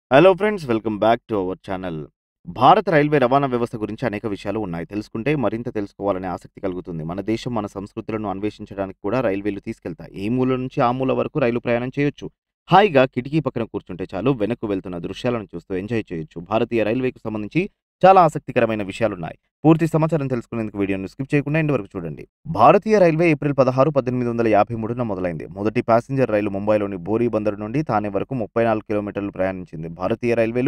Hello friends, welcome back to our channel. భారత railway రవాణా వ్యవస్థ గురించి అనేక విషయాలు ఉన్నాయి. తెలుసుకుంటే మరింత తెలుసుకోవాలనే ఆసక్తి కలుగుతుంది. మన దేశం మన సంస్కృతులను అన్వేషించడానికి కూడా రైల్వేలు తీసుకెళ్తాయి. ఈ మూల నుంచి ఆ మూల వరకు రైలు ప్రయాణం చేయొచ్చు. హాయిగా కిటికీ పక్కన కూర్చుంటే చాలు, వెనక్కు వెళ్తున్న దృశ్యాలను చూస్తూ ఎంజాయ్ చేయొచ్చు. భారతీయ రైల్వేకి సంబంధించి చాలా ఆసక్తికరమైన విషయాలున్నాయి. పూర్తి సమాచారం తెలుసుకునేందుకు వీడియోను స్కిప్ చేయకుండా ఎండ్ వరకు చూడండి. భారతీయ రైల్వే ఏప్రిల్ 16, 1853న మొదలైంది. మొదటి ప్యాసింజర్ రైలు ముంబైలోని బోరీ బందరు నుండి థానే వరకు 34 కిలోమీటర్లు ప్రయాణించింది. భారతీయ రైల్వేలు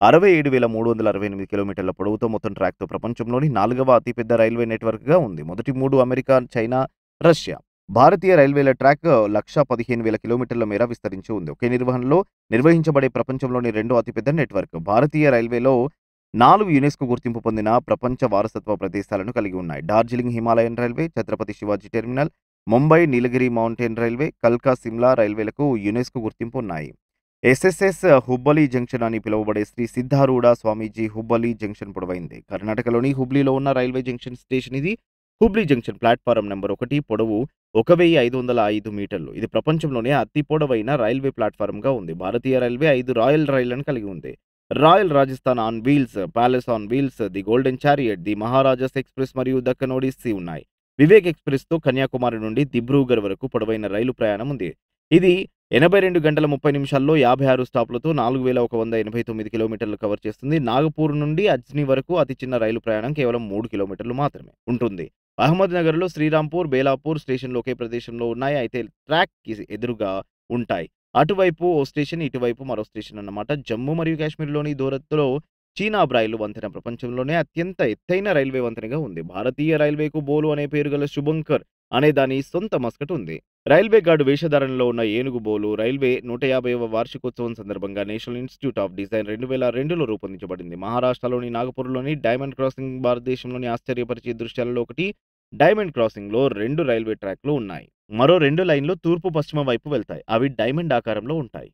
67,368 కిలోమీటర్ల పొడవుతో మొత్తం ట్రాక్‌తో ప్రపంచంలోని 4వ అతిపెద్ద రైల్వే నెట్‌వర్క్‌గా ఉంది. మొదటి 3 అమెరికా, చైనా, రష్యా. భారతీయ రైల్వేల ట్రాక్ 1,15,000 కిలోమీటర్ల మేర విస్తరించి ఉంది. ఒకే నిర్వహణలో నిర్వహించబడే ప్రపంచంలోని రెండో అతిపెద్ద నెట్‌వర్క్. భారతీయ రైల్వేలో 4 యునెస్కో గుర్తింపు పొందిన ప్రపంచ వారసత్వ ప్రదేశాలను కలిగి ఉన్నాయి. Darjeeling Himalayan railway, Chhatrapati Shivaji terminal, Mumbai Nilgiri mountain railway, కల్కా సిమ్లా రైల్వేలకు యునెస్కో గుర్తింపు ఉన్నాయి. ఎస్ఎస్ఎస్ హుబ్బలి జంక్షన్ అని పిలువబడే శ్రీ సిద్ధారూఢ స్వామీజీ హుబ్బలి జంక్షన్ పొడవైంది. కర్ణాటకలోని హుబ్లీలో ఉన్న రైల్వే జంక్షన్ స్టేషన్ ఇది. హుబ్లీ జంక్షన్ ప్లాట్‌ఫారం నంబర్ 1 పొడవు 1,505 మీటర్లు. ఇది ప్రపంచంలోనే అతి పొడవైన రైల్వే ప్లాట్‌ఫారంగా ఉంది. భారతీయ రైల్వే 5 రాయల్ రైళ్లను కలిగి ఉంది. Royal Rajasthan on wheels, palace on wheels, the golden chariot, the Maharajas express మరియు దక్కన్ ఒడిస్సీ ఉన్నాయి. వివేక్ ఎక్స్‌ప్రెస్‌తో కన్యాకుమారి నుండి దిబ్రూగర్ వరకు పొడవైన రైలు ప్రయాణం ఉంది. ఇది 82 గంటల 30 నిమిషాల్లో 56 స్టాపులతో 4,189 కిలోమీటర్లు కవర్ చేస్తుంది. నాగపూర్ నుండి అజ్నీ వరకు అతి చిన్న రైలు ప్రయాణం కేవలం 3 కిలోమీటర్లు మాత్రమే ఉంటుంది. అహ్మద్‌నగర్‌లో శ్రీరాంపూర్, బేలాపూర్ స్టేషన్లు ఒకే ప్రదేశంలో ఉన్నాయి. అయితే ట్రాక్‌కి ఎదురుగా ఉంటాయి. అటువైపు ఓ స్టేషన్, ఇటువైపు మరో స్టేషన్ అన్నమాట. జమ్మూ మరియు కాశ్మీర్‌లోని దూరత్తులో చీనాబ్రాయిలు వంతెన ప్రపంచంలోనే అత్యంత ఎత్తైన రైల్వే వంతెనగా ఉంది. భారతీయ రైల్వేకు బోలు అనే పేరు గల శుభంకర్ అనే దాని సొంత మస్కట్ ఉంది. రైల్వే గార్డ్ వేషధారణలో ఉన్న ఏనుగు బోలు రైల్వే 150వ వార్షికోత్సవం సందర్భంగా నేషనల్ ఇన్‌స్టిట్యూట్ ఆఫ్ డిజైన్ 2002లో రూపొందించబడింది. మహారాష్ట్రలోని నాగపూర్‌లోని డైమండ్ క్రాసింగ్ భారతదేశంలోని ఆశ్చర్యపరిచే దృశ్యాలలో ఒకటి. డైమండ్ క్రాసింగ్‌లో 2 రైల్వే ట్రాక్‌లు ఉన్నాయి. మరో 2 లైన్‌లు తూర్పు, పశ్చిమ వైపు వెళ్తాయి. అవి డైమండ్ ఆకారంలో ఉంటాయి.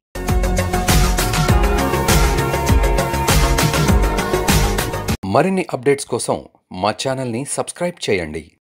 మరిన్ని అప్డేట్స్ కోసం మా ఛానల్‌ని సబ్స్క్రైబ్ చేయండి.